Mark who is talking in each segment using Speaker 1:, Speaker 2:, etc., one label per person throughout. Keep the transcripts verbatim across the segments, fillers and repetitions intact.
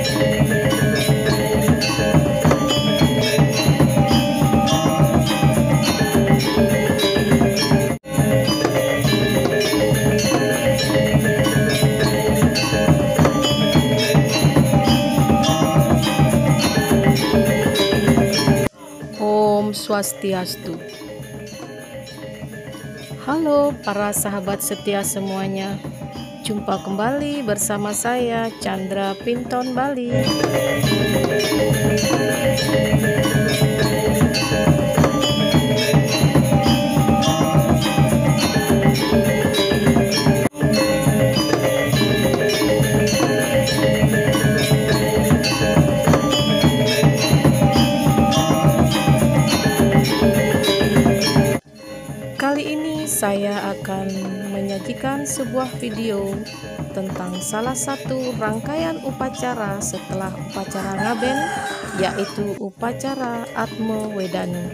Speaker 1: Om Swastiastu. Halo para sahabat setia semuanya, jumpa kembali bersama saya Chandra Pinton Bali. Kali ini saya akan menyajikan sebuah video tentang salah satu rangkaian upacara setelah upacara ngaben, yaitu upacara Atma Wedana.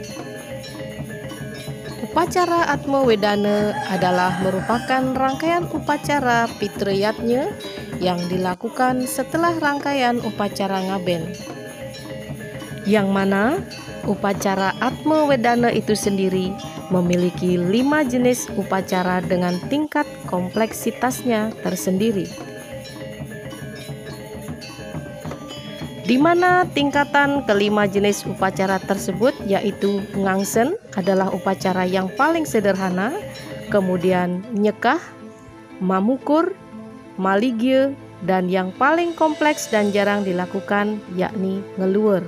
Speaker 1: Upacara Atma Wedana adalah merupakan rangkaian upacara Pitrayatnya yang dilakukan setelah rangkaian upacara ngaben, yang mana upacara Atma Wedana itu sendiri memiliki lima jenis upacara dengan tingkat kompleksitasnya tersendiri, di mana tingkatan kelima jenis upacara tersebut yaitu ngangsen adalah upacara yang paling sederhana, kemudian nyekah, mamukur, maligya, dan yang paling kompleks dan jarang dilakukan yakni ngeluwer.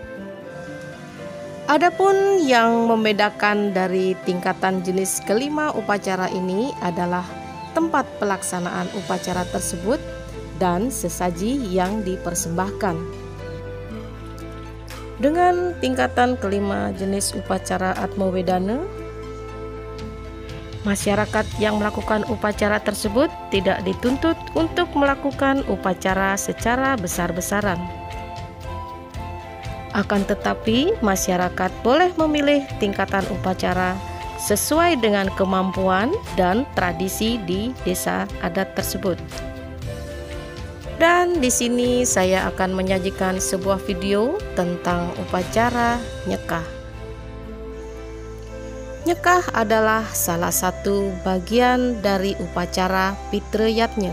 Speaker 1: Adapun yang membedakan dari tingkatan jenis kelima upacara ini adalah tempat pelaksanaan upacara tersebut dan sesaji yang dipersembahkan. Dengan tingkatan kelima jenis upacara Atma Wedana, masyarakat yang melakukan upacara tersebut tidak dituntut untuk melakukan upacara secara besar-besaran. Akan tetapi, masyarakat boleh memilih tingkatan upacara sesuai dengan kemampuan dan tradisi di desa adat tersebut. Dan di sini saya akan menyajikan sebuah video tentang upacara nyekah. Nyekah adalah salah satu bagian dari upacara Pitrayatnya.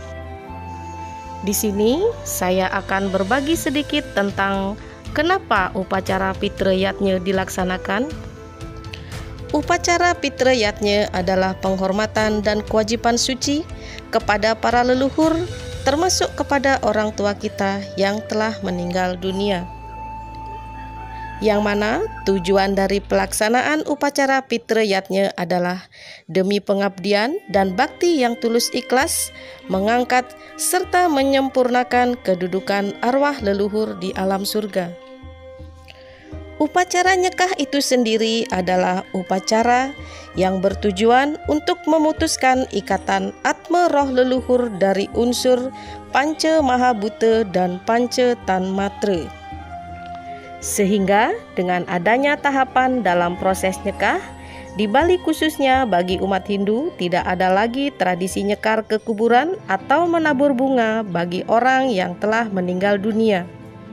Speaker 1: Di sini saya akan berbagi sedikit tentang kenapa upacara Pitrayatnya dilaksanakan. Upacara Pitrayatnya adalah penghormatan dan kewajiban suci kepada para leluhur, termasuk kepada orang tua kita yang telah meninggal dunia. Yang mana tujuan dari pelaksanaan upacara Pitrayatnya adalah demi pengabdian dan bakti yang tulus ikhlas, mengangkat serta menyempurnakan kedudukan arwah leluhur di alam surga. Upacara nyekah itu sendiri adalah upacara yang bertujuan untuk memutuskan ikatan atma roh leluhur dari unsur panca mahabhuta dan panca tanmatra. Sehingga dengan adanya tahapan dalam proses nyekah, di Bali khususnya bagi umat Hindu tidak ada lagi tradisi nyekar ke kuburan atau menabur bunga bagi orang yang telah meninggal dunia.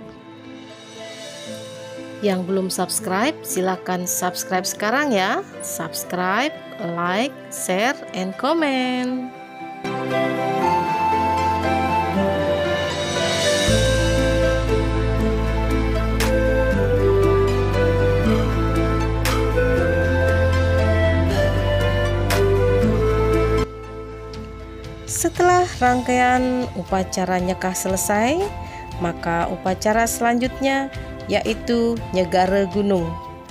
Speaker 1: Yang belum subscribe, silakan subscribe sekarang ya. Subscribe, like, share, and comment. Setelah rangkaian upacara nyekah selesai, maka upacara selanjutnya yaitu nyegara gunung,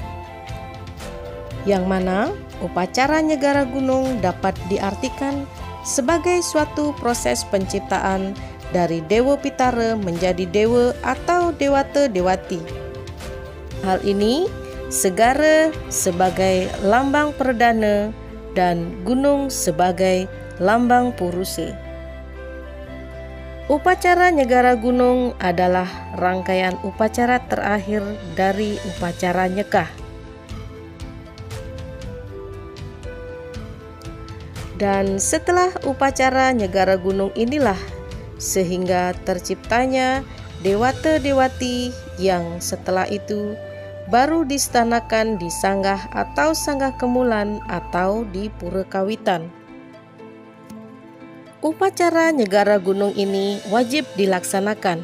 Speaker 1: yang mana upacara nyegara gunung dapat diartikan sebagai suatu proses penciptaan dari Dewa Pitara menjadi dewa atau dewata dewati. Hal ini segara sebagai lambang perdana dan gunung sebagai lambang purusa. Upacara nyegara gunung adalah rangkaian upacara terakhir dari upacara nyekah. Dan setelah upacara nyegara gunung inilah sehingga terciptanya dewata-dewati yang setelah itu baru distanakan di sanggah atau sanggah kemulan atau di pura kawitan. Upacara nyegara gunung ini wajib dilaksanakan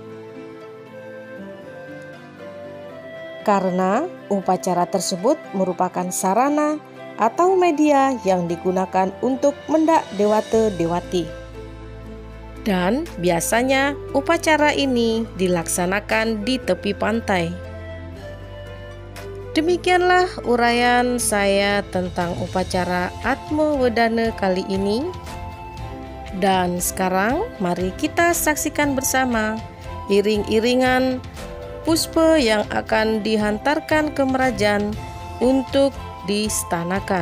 Speaker 1: karena upacara tersebut merupakan sarana atau media yang digunakan untuk mendak dewata-dewati. Dan biasanya upacara ini dilaksanakan di tepi pantai. Demikianlah uraian saya tentang upacara Atma Wedana kali ini. Dan sekarang mari kita saksikan bersama iring-iringan puspa yang akan dihantarkan ke Merajan untuk distanakan.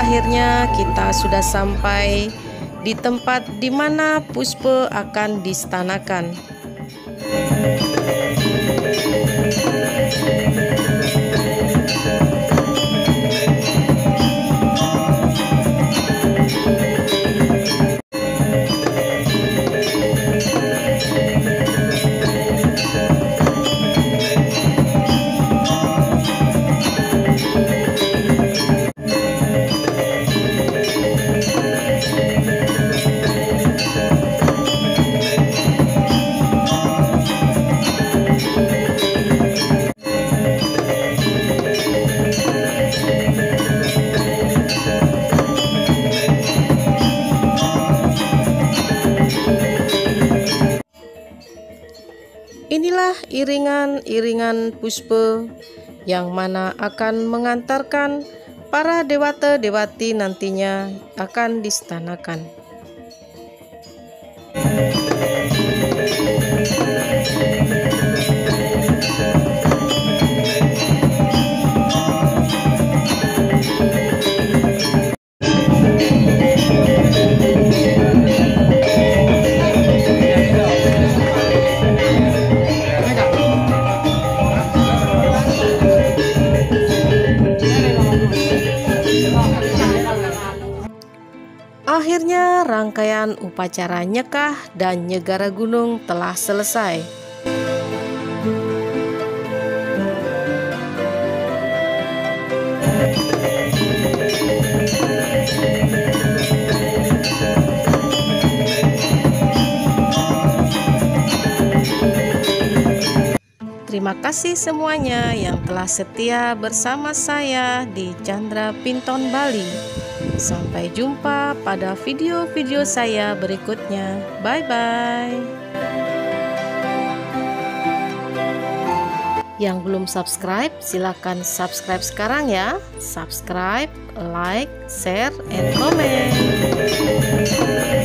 Speaker 1: akhirnya kita sudah sampai di tempat di mana Puspa akan distanakan. Inilah iringan-iringan Puspa yang mana akan mengantarkan para dewata dewati nantinya akan distanakan. Akhirnya rangkaian upacara nyekah dan nyegara gunung telah selesai. Terima kasih semuanya yang telah setia bersama saya di Chandra Pinton Bali. Sampai jumpa pada video-video saya berikutnya. Bye-bye. Yang belum subscribe, silakan subscribe sekarang ya. Subscribe, like, share, and comment.